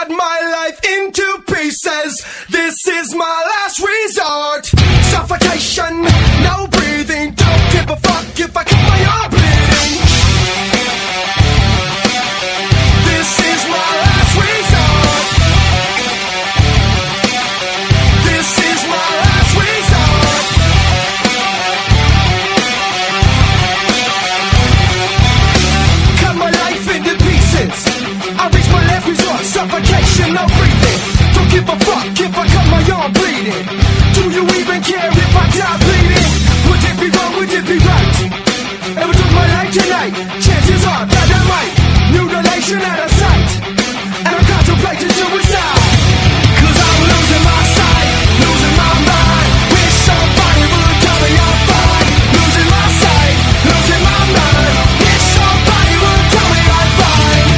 cut my life into pieces. This is my last resort. Suffocation, no breathing. Don't give a fuck if I cut my arm bleeding. This is my last resort. This is my last resort. Cut my life into pieces. I reach my last resort. Suffocation, no breathing. Don't give a fuck if I cut my arm bleeding. Do you even care if I die bleeding? Would it be wrong, would it be right? If I took my life tonight, chances are that I might. Mutilation out of sight, and I'm contemplating suicide. Cause I'm losing my sight, losing my mind. Wish somebody would tell me I'm fine. Losing my sight, losing my mind. Wish somebody would tell me I'm fine.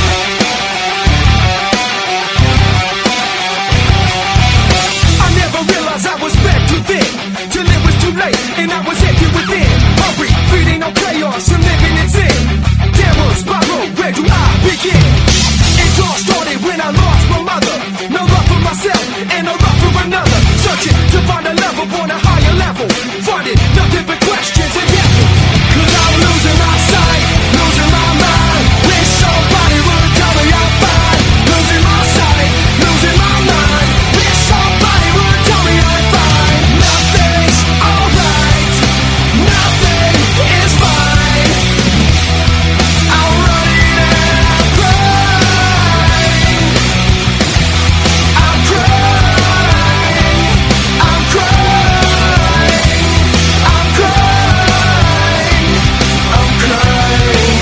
I never realized I was fed too thin, till it was too late and I was empty within. Hurry, feeding on chaos and living in sin. Downward spiral, where do I begin? It all started when I lost my mother. No love for myself and no love for another. Searching to find a love upon a higher level. Finding nothing but questions and answers. Cause I'm losing my sight, losing my mind. Wish somebody would tell me I'm fine. Losing my sight, losing my mind. Wish somebody would tell me I'm fine. Nothing's alright, nothing is fine. I'm running and I'm crying. I'm crying, I'm crying, I'm crying, I'm crying.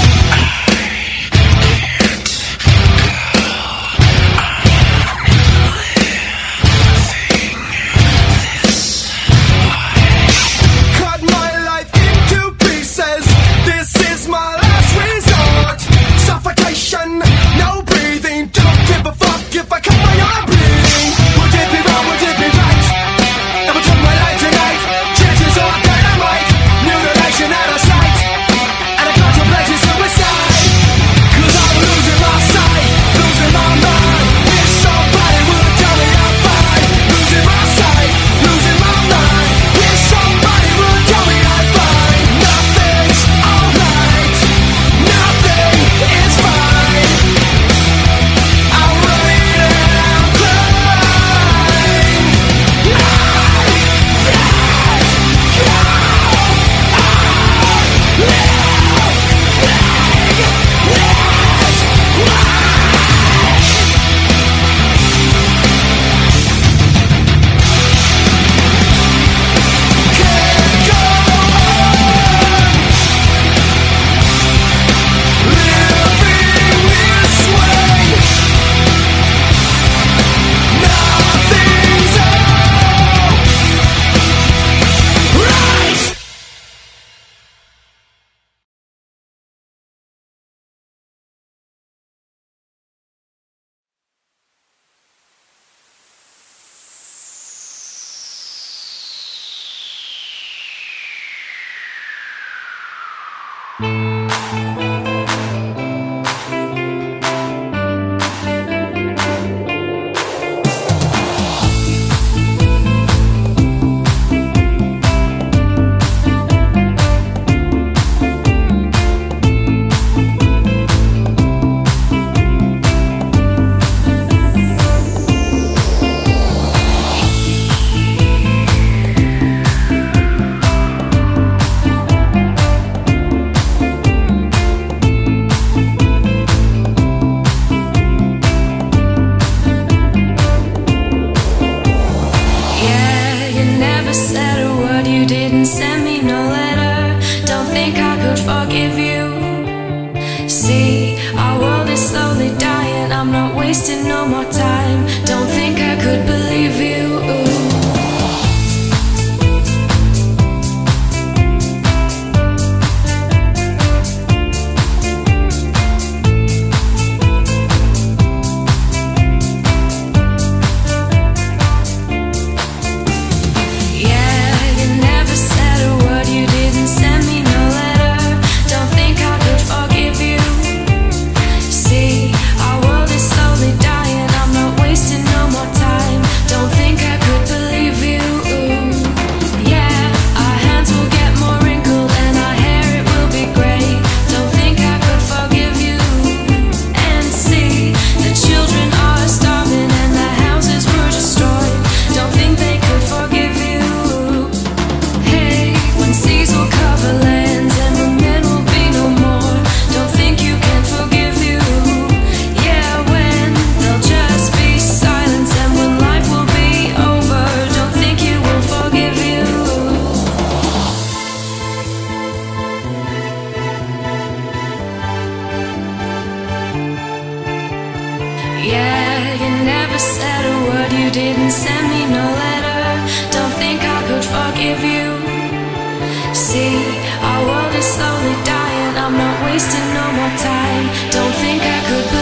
Cut my life into pieces. This is my last resort. Suffocation, no breathing. Don't give a fuck if I cut my arm bleeding. Would it be wrong, would it be right? If I took my life tonight, chances are that I might. Mutilation out of sight, and I contemplating suicide. Cause I'm losing my sight, losing my mind. Wish somebody would tell me I'm fine. Losing my sight, losing my mind. Wish somebody would tell me I'm fine. Nothing's alright, nothing is fine. I'm running and I'm crying. Can't go on living this way. Nothing's alright. Yeah, you never said a word, you didn't send me no letter. Don't think I could forgive you. See, our world is slowly dying, I'm not wasting no more time. Don't think I could believe you. Yeah, you never said a word, you didn't send me no letter. Don't think I could forgive you. See, our world is slowly dying. Yeah, you never said a word, you didn't send me no letter. Don't think I could forgive you. See, our world is slowly dying, I'm not wasting no more time. Don't think I could